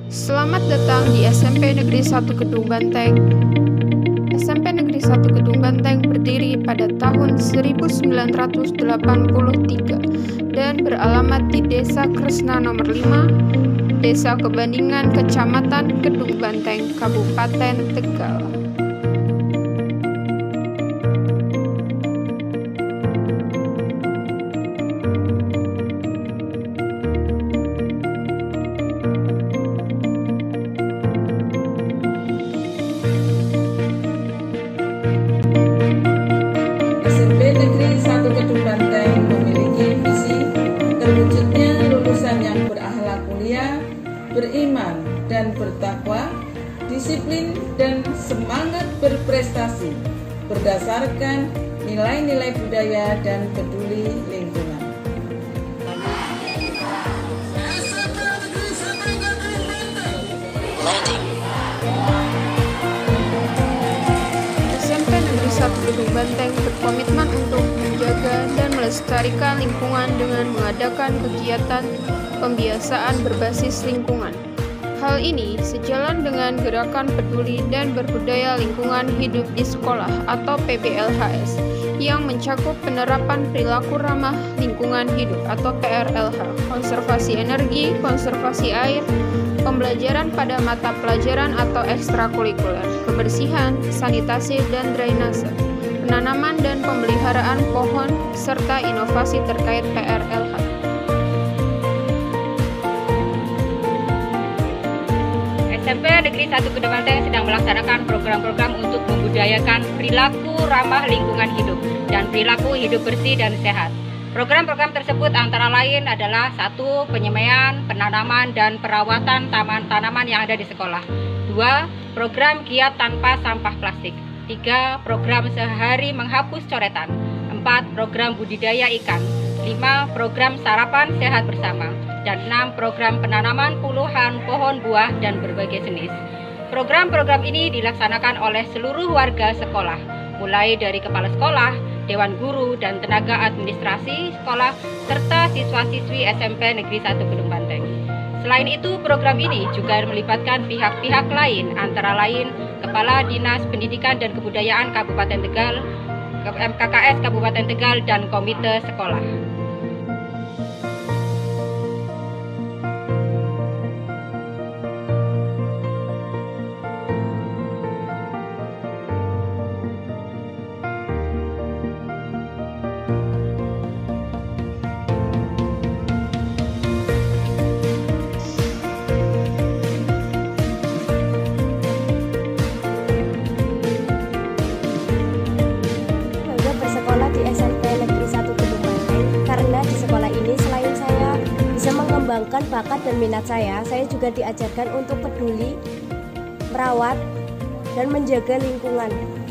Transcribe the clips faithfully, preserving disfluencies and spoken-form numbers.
Selamat datang di S M P Negeri satu Kedung Banteng. S M P Negeri satu Kedung Banteng berdiri pada tahun seribu sembilan ratus delapan puluh tiga dan beralamat di Desa Kresna nomor lima, Desa Kebandingan, Kecamatan Kedung Banteng, Kabupaten Tegal. S M P Negeri satu Kedung Banteng memiliki visi terwujudnya lulusan yang berakhlak mulia, beriman dan bertakwa, disiplin dan semangat berprestasi berdasarkan nilai-nilai budaya dan peduli lingkungan. S M P Negeri satu Kedung Banteng berkomitmen untuk menjaga dan melestarikan lingkungan dengan mengadakan kegiatan pembiasaan berbasis lingkungan. Hal ini sejalan dengan gerakan peduli dan berbudaya lingkungan hidup di sekolah atau P B L H S yang mencakup penerapan perilaku ramah lingkungan hidup atau P R L H, konservasi energi, konservasi air, pembelajaran pada mata pelajaran atau ekstrakurikuler, kebersihan, sanitasi dan drainase, penanaman dan pemeliharaan pohon, serta inovasi terkait P R L H. S M P Negeri satu Kedung Banteng sedang melaksanakan program-program untuk membudayakan perilaku ramah lingkungan hidup dan perilaku hidup bersih dan sehat. Program-program tersebut antara lain adalah satu, penyemaian, penanaman, dan perawatan taman tanaman yang ada di sekolah. Dua, program giat tanpa sampah plastik. Tiga, program sehari menghapus coretan. Empat, program budidaya ikan. Lima, program sarapan sehat bersama. Dan enam, program penanaman puluhan pohon buah dan berbagai jenis. Program-program ini dilaksanakan oleh seluruh warga sekolah, mulai dari kepala sekolah, dewan guru, dan tenaga administrasi sekolah, serta siswa-siswi S M P Negeri satu Kedung Banteng. Selain itu, program ini juga melibatkan pihak-pihak lain, antara lain Kepala Dinas Pendidikan dan Kebudayaan Kabupaten Tegal, M K K S Kabupaten Tegal, dan Komite Sekolah. Bersekolah di S M P Negeri satu Kedung Banteng karena di sekolah ini selain saya bisa mengembangkan bakat dan minat saya, saya juga diajarkan untuk peduli, merawat, dan menjaga lingkungan.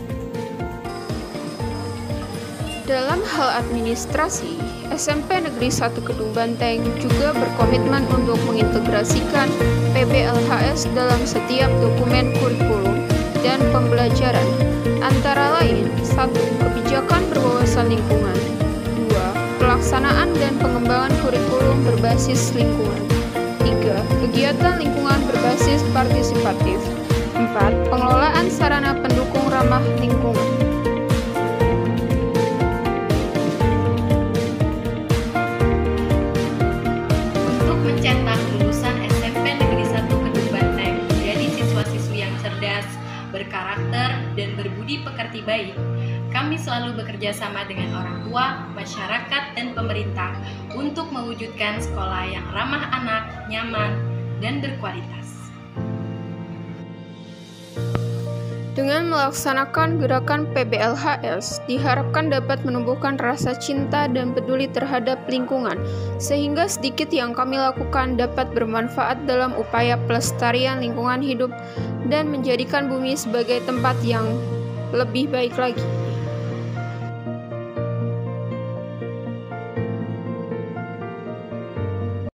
Dalam hal administrasi, S M P Negeri satu Kedung Banteng juga berkomitmen untuk mengintegrasikan P B L H S dalam setiap dokumen kurikulum dan pembelajaran, antara lain satu. Kebijakan berwawasan lingkungan. Dua. Pelaksanaan dan pengembangan kurikulum berbasis lingkungan. Tiga. Kegiatan lingkungan berbasis partisipatif. Empat. Pengelolaan sarana pendukung ramah lingkungan. Untuk mencetak lulusan S M P Negeri satu Kedung Banteng menjadi siswa-siswi yang cerdas, berkarakter, dan berbudi pekerti baik, kami selalu bekerja sama dengan orang tua, masyarakat, dan pemerintah untuk mewujudkan sekolah yang ramah anak, nyaman, dan berkualitas. Dengan melaksanakan gerakan P B L H S, diharapkan dapat menumbuhkan rasa cinta dan peduli terhadap lingkungan, sehingga sedikit yang kami lakukan dapat bermanfaat dalam upaya pelestarian lingkungan hidup dan menjadikan bumi sebagai tempat yang lebih baik lagi.